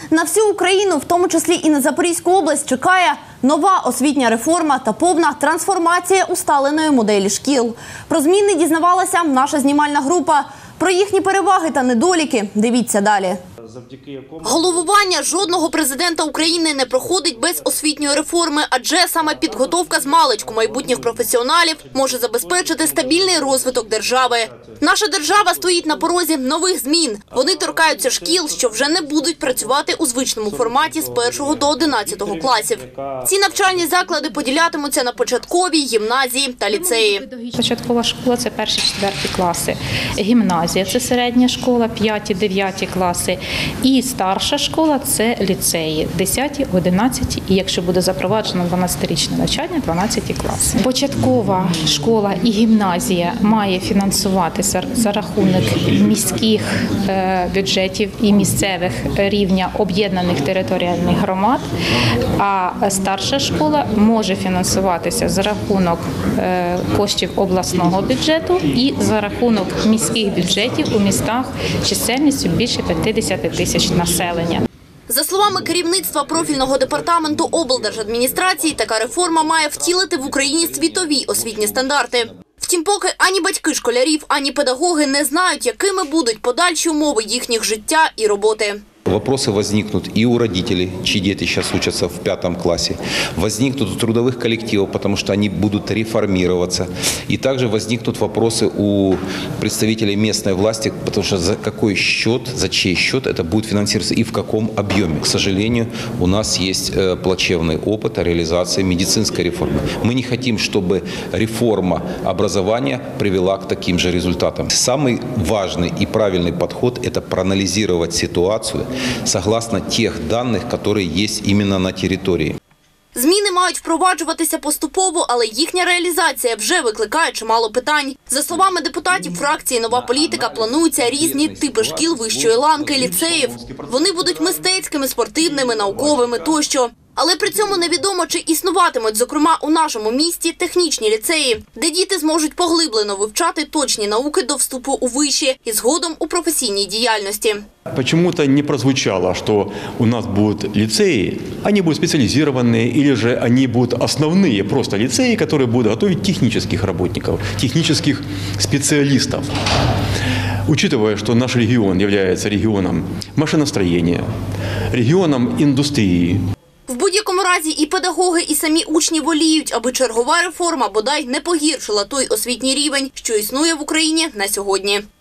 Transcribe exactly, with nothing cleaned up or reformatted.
На всю Україну, в тому числі і на Запорізьку область, чекає нова освітня реформа та повна трансформація усталеної моделі шкіл. Про зміни дізнавалася наша знімальна група. Про їхні переваги та недоліки дивіться далі. Головування жодного президента України не проходить без освітньої реформи, адже саме підготовка змалечку майбутніх професіоналів може забезпечити стабільний розвиток держави. Наша держава стоїть на порозі нових змін. Вони торкаються шкіл, що вже не будуть працювати у звичному форматі з першого до одинадцятого класів. Ці навчальні заклади поділятимуться на початкові, гімназії та ліцеї. Початкова школа – це перші-четверті класи. Гімназія – це середня школа, п'яті-дев'яті класи. І старша школа – це ліцеї, десяті, одинадцяті і, якщо буде запроваджено дванадцятирічне навчання, дванадцяті класи. Початкова школа і гімназія має фінансуватися за рахунок міських бюджетів і місцевих рівня об'єднаних територіальних громад, а старша школа може фінансуватися за рахунок коштів обласного бюджету і за рахунок міських бюджетів у містах чисельністю більше п'ятдесят тисяч населення. За словами керівництва профільного департаменту облдержадміністрації, така реформа має втілити в Україні світові освітні стандарти. Втім, поки ані батьки школярів, ані педагоги не знають, якими будуть подальші умови їхніх життя і роботи. Вопросы возникнут и у родителей, чьи дети сейчас учатся в пятом классе, возникнут у трудовых коллективов, потому что они будут реформироваться. И также возникнут вопросы у представителей местной власти, потому что за какой счет, за чей счет это будет финансироваться и в каком объеме. К сожалению, у нас есть плачевный опыт реализации медицинской реформы. Мы не хотим, чтобы реформа образования привела к таким же результатам. Самый важный и правильный подход – это проанализировать ситуацию согласно тех данных, которые есть именно на території. Зміни мають впроваджуватися поступово, але їхня реалізація вже викликає чимало питань. За словами депутатів фракції «Нова політика», плануються різні типи шкіл вищої ланки, ліцеїв. Вони будуть мистецькими, спортивними, науковими тощо. Але при цьому невідомо, чи існуватимуть, зокрема, у нашому місті технічні ліцеї, де діти зможуть поглиблено вивчати точні науки до вступу у виші і згодом у професійній діяльності. Почему-то не прозвучало, что у нас будут лицеи, они будут специализированные, или же они будут основные просто лицеи, которые будут готовить технических работников, технических специалистов. Учитывая, что наш регион является регионом машиностроения, регионом индустрии. В будь-якому разі і педагоги, і самі учні воліють, аби чергова реформа бодай не погіршила той освітній рівень, що існує в Україні на сьогодні.